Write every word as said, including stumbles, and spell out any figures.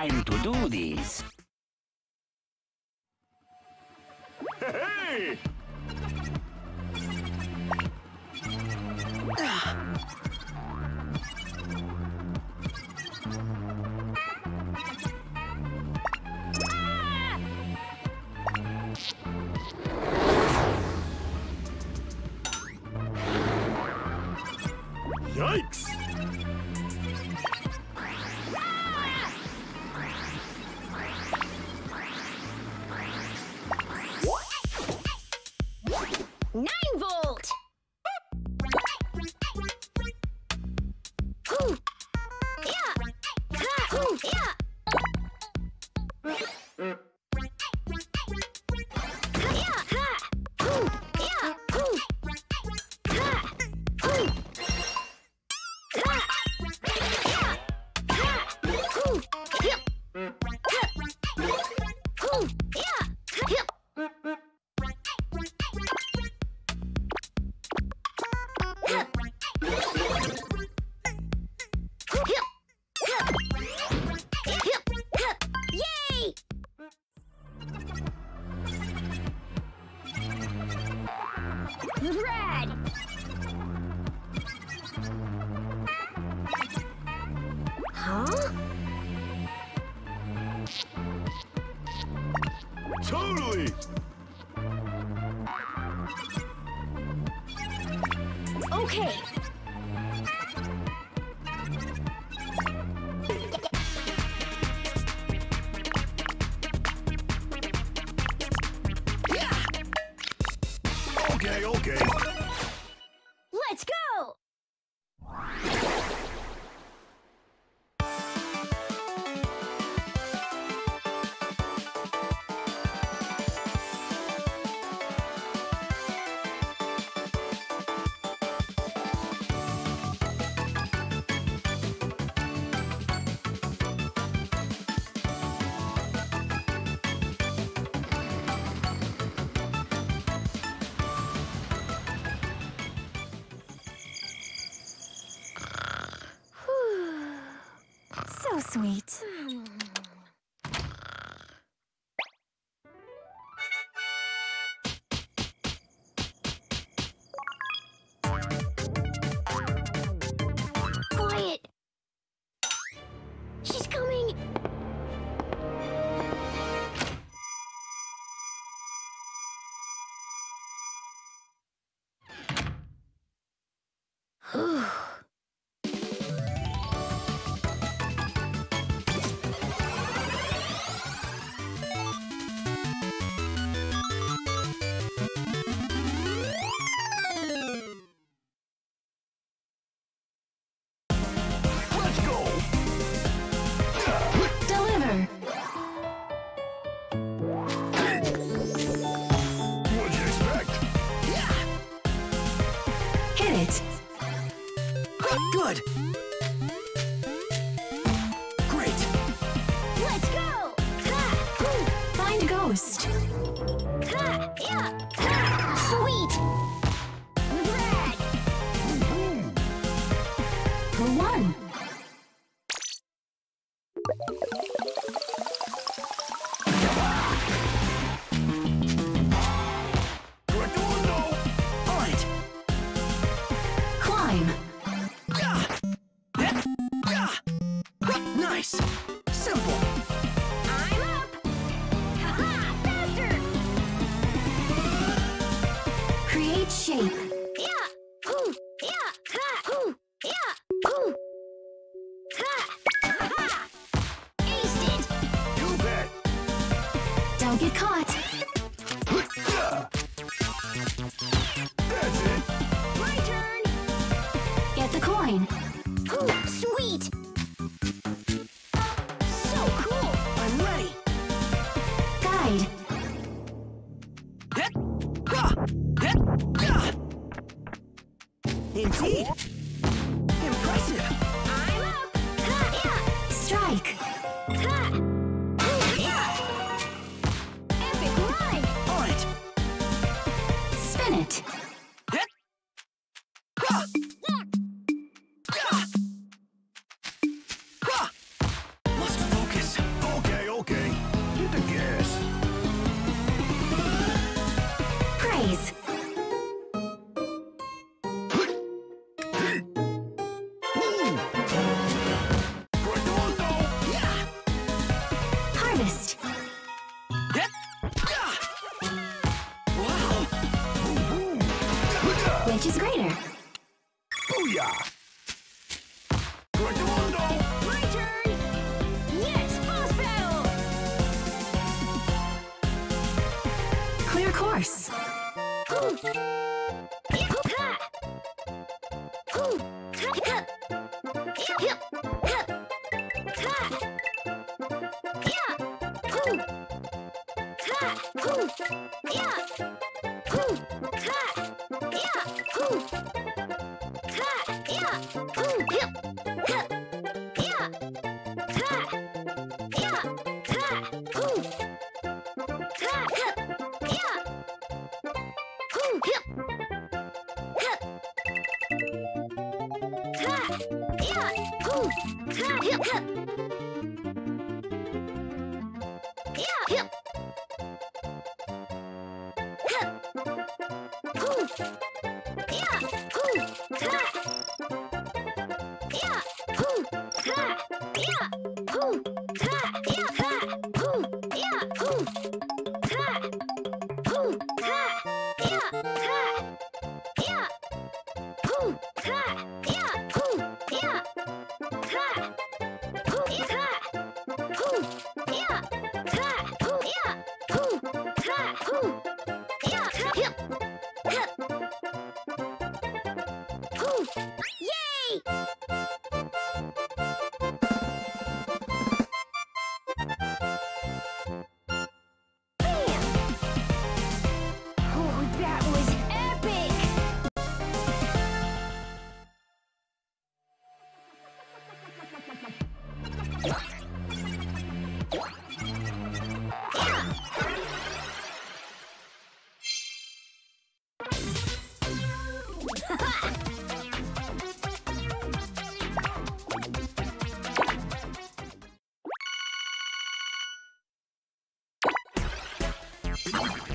time to do this. Hey! Yikes! Nine volt! Ooh. Yeah! Ha! Ooh. Yeah! Yeah! Ha! Ooh. Yeah! Ooh. Ha! Ooh. Ha! Yeah! Ha! Ooh. Yep. Ha! Ooh. Yeah! Yep. Yay! Rad! Huh? Totally! Okay. Okay, okay. Let's go! So sweet. Quiet! She's coming! Let's go! Deliver. What'd you expect? Hit it. Good. Great. Let's go! Ha! Ooh. Find ghost. Ha! Yeah! Ha! Sweet! Rad! For one. Correct window! On it. Climb. Nice. Simple. I'm up! Ha-ha! Faster! Create shape. Yeah! Ooh! Yeah! Ha! Ooh! Yeah! Ooh! Ha! Ha-ha! Aced it! You bet! Don't get caught. That's it! My turn! Get the coin. Ooh! Sweet! So cool! I'm ready. Guide. Indeed. Impressive. I'm up! Ha! Yeah! Strike. Ha! Ooh! Yeah! Epic run! On it. Spin it. course. What?